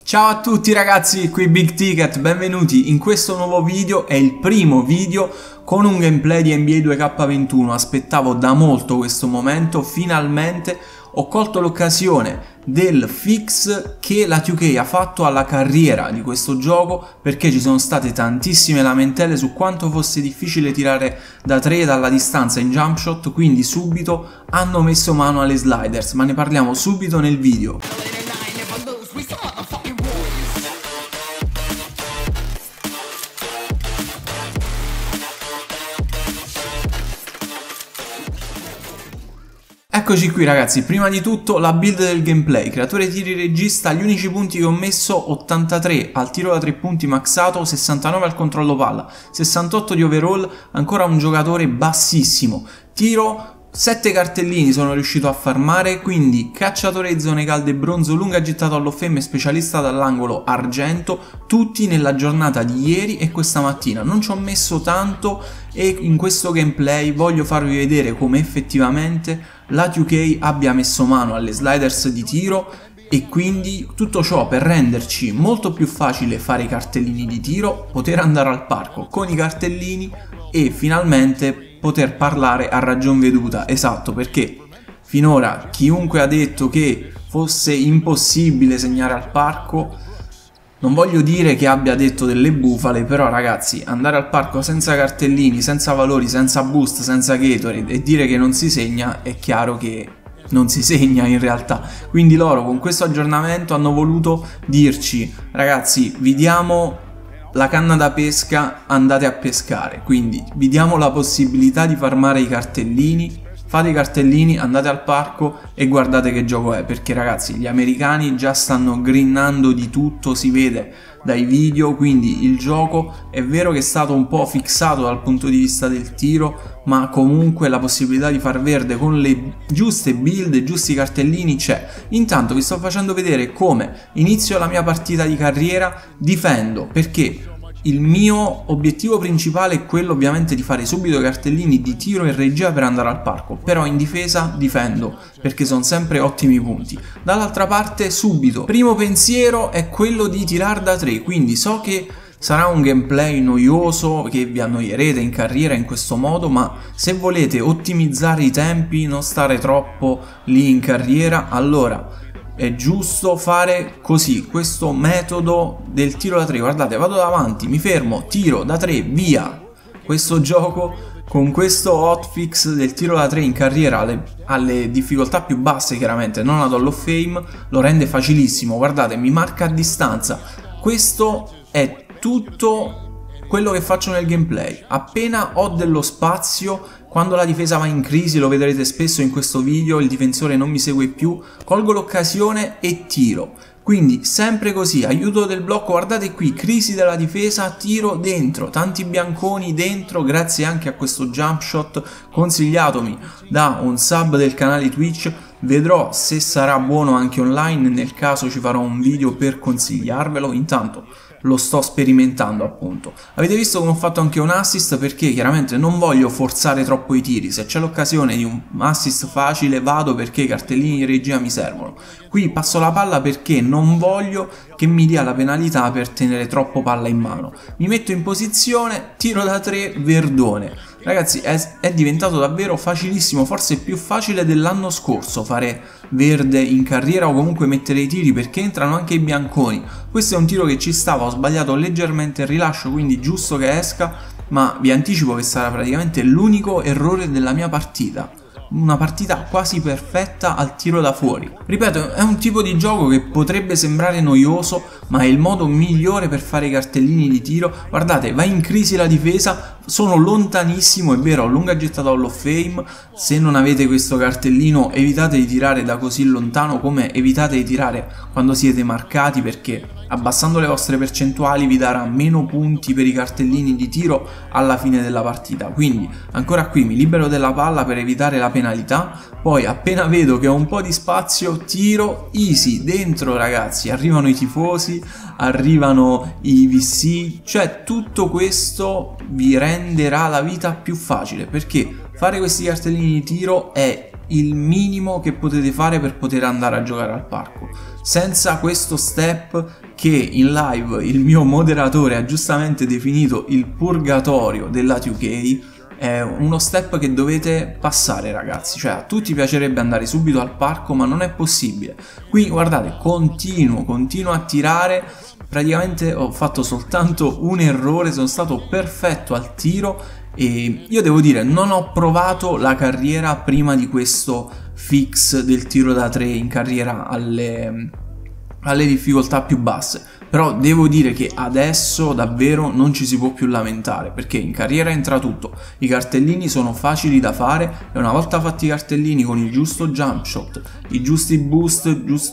Ciao a tutti ragazzi, qui Big Ticket, benvenuti in questo nuovo video. È il primo video con un gameplay di NBA 2K21. Aspettavo da molto questo momento, finalmente ho colto l'occasione del fix che la 2K ha fatto alla carriera di questo gioco, perché ci sono state tantissime lamentele su quanto fosse difficile tirare da 3 dalla distanza in jump shot, quindi subito hanno messo mano alle sliders, ma ne parliamo subito nel video. Eccoci qui ragazzi, prima di tutto la build del gameplay, creatore tiri regista, gli unici punti che ho messo: 83 al tiro da 3 punti maxato, 69 al controllo palla, 68 di overall, ancora un giocatore bassissimo, tiro 7 cartellini sono riuscito a farmare, quindi cacciatore di zone calde bronzo, lunga gettato allo femme, specialista dall'angolo argento, tutti nella giornata di ieri e questa mattina. Non ci ho messo tanto e in questo gameplay voglio farvi vedere come effettivamente la 2K abbia messo mano alle sliders di tiro, e quindi tutto ciò per renderci molto più facile fare i cartellini di tiro, poter andare al parco con i cartellini e finalmente poter parlare a ragion veduta. Esatto, perché finora chiunque ha detto che fosse impossibile segnare al parco, non voglio dire che abbia detto delle bufale, però ragazzi, andare al parco senza cartellini, senza valori, senza boost, senza Gatorade e dire che non si segna, è chiaro che non si segna in realtà. Quindi loro con questo aggiornamento hanno voluto dirci: ragazzi, vi diamo la canna da pesca, andate a pescare, quindi vi diamo la possibilità di farmare i cartellini, fate i cartellini, andate al parco e guardate che gioco è, perché ragazzi gli americani già stanno grinnando di tutto, si vede dai video. Quindi il gioco è vero che è stato un po' fissato dal punto di vista del tiro, ma comunque la possibilità di far verde con le giuste build, giusti cartellini c'è. Intanto vi sto facendo vedere come inizio la mia partita di carriera, difendo, perché il mio obiettivo principale è quello ovviamente di fare subito i cartellini di tiro e regia per andare al parco, però in difesa difendo perché sono sempre ottimi punti. Dall'altra parte subito, primo pensiero è quello di tirar da 3, quindi so che sarà un gameplay noioso, che vi annoierete in carriera in questo modo, ma se volete ottimizzare i tempi, non stare troppo lì in carriera, allora è giusto fare così, questo metodo del tiro da 3. Guardate, vado davanti, mi fermo, tiro da 3, via. Questo gioco con questo hotfix del tiro da 3 in carriera alle difficoltà più basse, chiaramente non ad Hall of Fame, lo rende facilissimo. Guardate, mi marca a distanza. Questo è tutto quello che faccio nel gameplay. Appena ho dello spazio, quando la difesa va in crisi, lo vedrete spesso in questo video, il difensore non mi segue più, colgo l'occasione e tiro. Quindi sempre così, aiuto del blocco, guardate qui, crisi della difesa, tiro dentro, tanti bianconi dentro, grazie anche a questo jump shot consigliatomi da un sub del canale Twitch. Vedrò se sarà buono anche online, nel caso ci farò un video per consigliarvelo, intanto lo sto sperimentando appunto. Avete visto come ho fatto anche un assist, perché chiaramente non voglio forzare troppo i tiri, se c'è l'occasione di un assist facile vado, perché i cartellini di regia mi servono. Qui passo la palla perché non voglio che mi dia la penalità per tenere troppo palla in mano. Mi metto in posizione, tiro da 3, verdone. Ragazzi, è diventato davvero facilissimo, forse più facile dell'anno scorso fare verde in carriera o comunque mettere i tiri, perché entrano anche i bianconi. Questo è un tiro che ci stava, ho sbagliato leggermente il rilascio, quindi giusto che esca, ma vi anticipo che sarà praticamente l'unico errore della mia partita. Una partita quasi perfetta al tiro da fuori. Ripeto, è un tipo di gioco che potrebbe sembrare noioso, ma è il modo migliore per fare i cartellini di tiro. Guardate, va in crisi la difesa, sono lontanissimo, è vero, ho lunga gettata Hall of Fame. Se non avete questo cartellino evitate di tirare da così lontano, come evitate di tirare quando siete marcati, perché abbassando le vostre percentuali vi darà meno punti per i cartellini di tiro alla fine della partita. Quindi ancora qui mi libero della palla per evitare la penalità, poi appena vedo che ho un po' di spazio tiro easy dentro. Ragazzi, arrivano i tifosi, arrivano i VC, cioè tutto questo vi renderà la vita più facile, perché fare questi cartellini di tiro è il minimo che potete fare per poter andare a giocare al parco. Senza questo step, che in live il mio moderatore ha giustamente definito il purgatorio della 2K, è uno step che dovete passare, ragazzi. Cioè, a tutti piacerebbe andare subito al parco, ma non è possibile. Qui guardate, continuo a tirare. Praticamente ho fatto soltanto un errore, sono stato perfetto al tiro. E io devo dire, non ho provato la carriera prima di questo fix del tiro da 3 in carriera alle difficoltà più basse, però devo dire che adesso davvero non ci si può più lamentare, perché in carriera entra tutto, i cartellini sono facili da fare e una volta fatti i cartellini con il giusto jump shot, i giusti boost,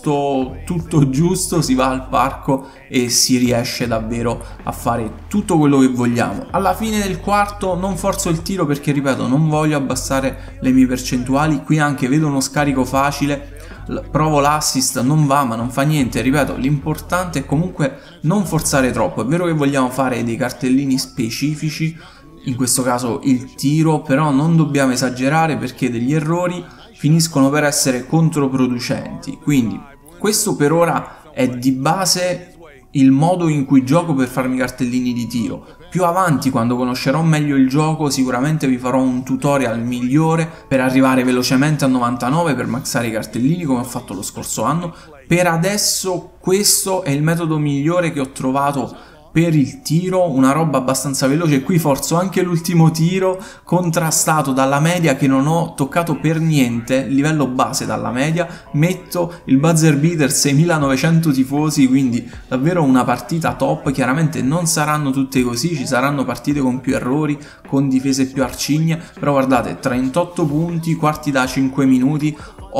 tutto giusto, si va al parco e si riesce davvero a fare tutto quello che vogliamo. Alla fine del quarto non forzo il tiro perché, ripeto, non voglio abbassare le mie percentuali. Qui anche vedo uno scarico facile, provo l'assist, non va, ma non fa niente. Ripeto, l'importante è comunque non forzare troppo. È vero che vogliamo fare dei cartellini specifici, in questo caso il tiro, però non dobbiamo esagerare perché degli errori finiscono per essere controproducenti. Quindi questo per ora è di base il modo in cui gioco per farmi cartellini di tiro. Più avanti, quando conoscerò meglio il gioco, sicuramente vi farò un tutorial migliore per arrivare velocemente a 99 per maxare i cartellini come ho fatto lo scorso anno. Per adesso questo è il metodo migliore che ho trovato per il tiro, una roba abbastanza veloce. Qui forzo anche l'ultimo tiro, contrastato dalla media che non ho toccato per niente, livello base dalla media, metto il buzzer beater 6900 tifosi, quindi davvero una partita top. Chiaramente non saranno tutte così, ci saranno partite con più errori, con difese più arcigne, però guardate, 38 punti, quarti da 5 minuti,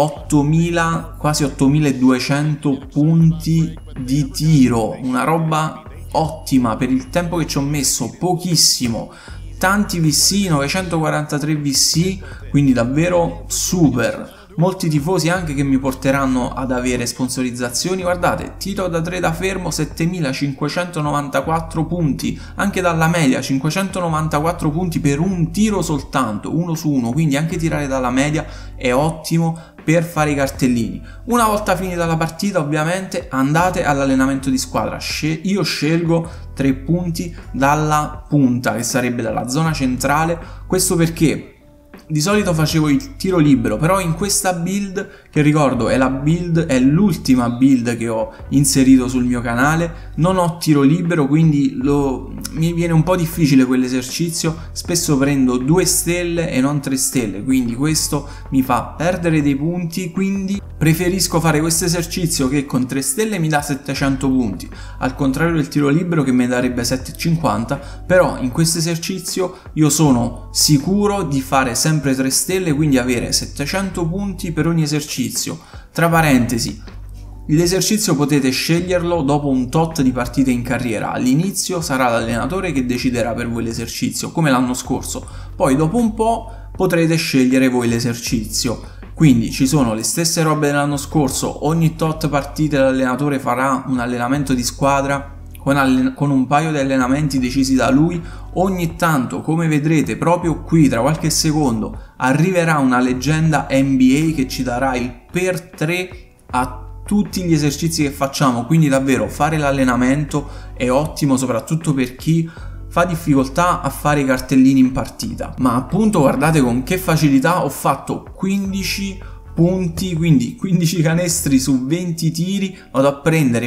8000, quasi 8200 punti di tiro, una roba ottima per il tempo che ci ho messo, pochissimo, tanti VC, 943 VC, quindi davvero super. Molti tifosi anche che mi porteranno ad avere sponsorizzazioni. Guardate, tiro da 3 da fermo, 7594 punti, anche dalla media 594 punti per un tiro soltanto, 1 su 1, quindi anche tirare dalla media è ottimo per fare i cartellini. Una volta finita la partita, ovviamente andate all'allenamento di squadra. Io scelgo 3 punti dalla punta, che sarebbe dalla zona centrale. Questo perché di solito facevo il tiro libero, però in questa build, che ricordo è l'ultima build che ho inserito sul mio canale, non ho tiro libero, quindi mi viene un po' difficile quell'esercizio. Spesso prendo 2 stelle e non 3 stelle, quindi questo mi fa perdere dei punti, quindi preferisco fare questo esercizio che con 3 stelle mi dà 700 punti, al contrario del tiro libero che mi darebbe 750. Però in questo esercizio io sono sicuro di fare sempre 3 stelle, quindi avere 700 punti per ogni esercizio. Tra parentesi, l'esercizio potete sceglierlo dopo un tot di partite in carriera. All'inizio sarà l'allenatore che deciderà per voi l'esercizio, come l'anno scorso. Poi dopo un po' potrete scegliere voi l'esercizio. Quindi ci sono le stesse robe dell'anno scorso, ogni tot partite l'allenatore farà un allenamento di squadra con un paio di allenamenti decisi da lui. Ogni tanto, come vedrete proprio qui tra qualche secondo, arriverà una leggenda NBA che ci darà il per 3 a tutti gli esercizi che facciamo. Quindi davvero fare l'allenamento è ottimo, soprattutto per chi fa difficoltà a fare i cartellini in partita. Ma appunto guardate con che facilità ho fatto 15 punti, quindi 15 canestri su 20 tiri. Vado a prendere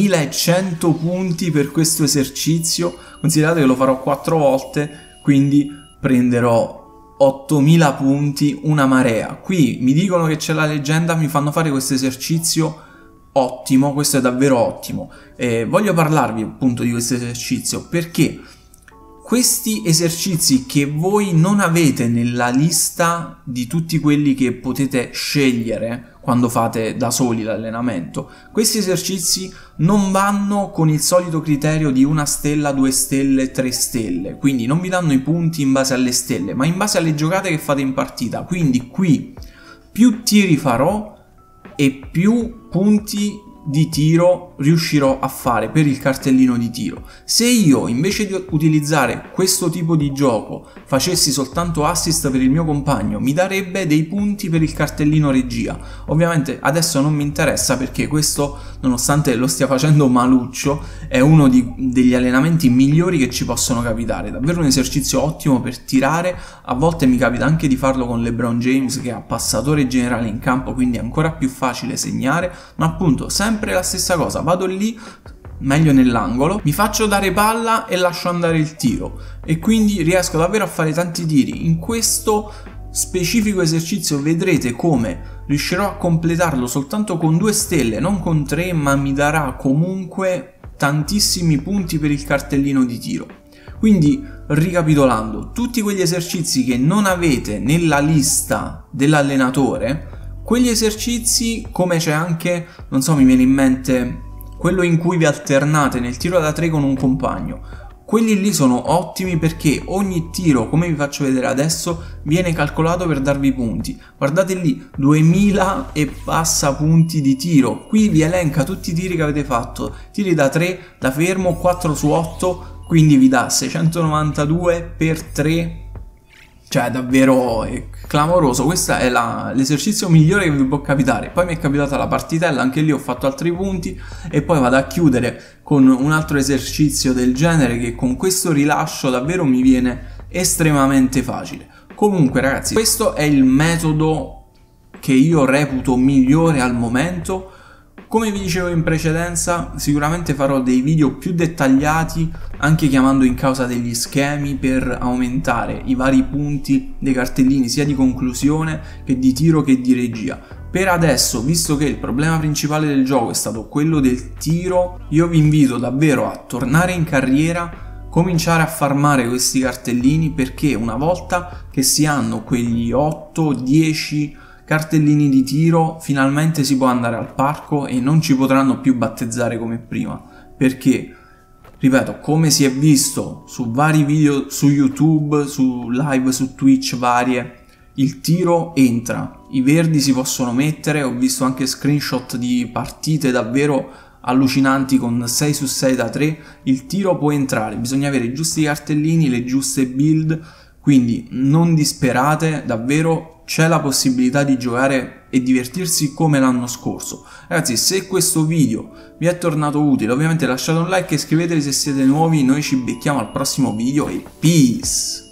2100 punti per questo esercizio. Considerate che lo farò 4 volte, quindi prenderò 8000 punti, una marea. Qui mi dicono che c'è la leggenda, mi fanno fare questo esercizio ottimo, questo è davvero ottimo. Voglio parlarvi appunto di questo esercizio perché questi esercizi che voi non avete nella lista di tutti quelli che potete scegliere quando fate da soli l'allenamento, questi esercizi non vanno con il solito criterio di 1 stella, 2 stelle, 3 stelle, quindi non vi danno i punti in base alle stelle, ma in base alle giocate che fate in partita. Quindi qui più tiri farò e più punti di tiro riuscirò a fare per il cartellino di tiro. Se io invece di utilizzare questo tipo di gioco facessi soltanto assist per il mio compagno, mi darebbe dei punti per il cartellino regia. Ovviamente adesso non mi interessa, perché questo, nonostante lo stia facendo maluccio, è uno degli allenamenti migliori che ci possono capitare. Davvero un esercizio ottimo per tirare. A volte mi capita anche di farlo con LeBron James, che ha passatore generale in campo, quindi è ancora più facile segnare, ma appunto sempre la stessa cosa, vado lì, meglio nell'angolo, mi faccio dare palla e lascio andare il tiro, e quindi riesco davvero a fare tanti tiri. In questo specifico esercizio vedrete come riuscirò a completarlo soltanto con 2 stelle, non con 3, ma mi darà comunque tantissimi punti per il cartellino di tiro. Quindi, ricapitolando, tutti quegli esercizi che non avete nella lista dell'allenatore, quegli esercizi, come c'è anche, non so, mi viene in mente quello in cui vi alternate nel tiro da 3 con un compagno, quelli lì sono ottimi perché ogni tiro, come vi faccio vedere adesso, viene calcolato per darvi punti. Guardate lì, 2000 e passa punti di tiro. Qui vi elenca tutti i tiri che avete fatto, tiri da 3, da fermo, 4 su 8, quindi vi dà 692 per 3. Cioè davvero è clamoroso. Questo è l'esercizio migliore che vi può capitare. Poi mi è capitata la partitella, anche lì ho fatto altri punti, e poi vado a chiudere con un altro esercizio del genere che con questo rilascio davvero mi viene estremamente facile. Comunque ragazzi, questo è il metodo che io reputo migliore al momento. Come vi dicevo in precedenza, sicuramente farò dei video più dettagliati, anche chiamando in causa degli schemi, per aumentare i vari punti dei cartellini, sia di conclusione che di tiro che di regia. Per adesso, visto che il problema principale del gioco è stato quello del tiro, io vi invito davvero a tornare in carriera, cominciare a farmare questi cartellini, perché una volta che si hanno quegli 8-10 cartellini di tiro, finalmente si può andare al parco e non ci potranno più battezzare come prima, perché, ripeto, come si è visto su vari video su YouTube, su live su Twitch varie, il tiro entra, i verdi si possono mettere. Ho visto anche screenshot di partite davvero allucinanti con 6 su 6 da 3, il tiro può entrare, bisogna avere i giusti cartellini, le giuste build, quindi non disperate, davvero c'è la possibilità di giocare e divertirsi come l'anno scorso. Ragazzi, se questo video vi è tornato utile, ovviamente lasciate un like e iscrivetevi se siete nuovi. Noi ci becchiamo al prossimo video e peace!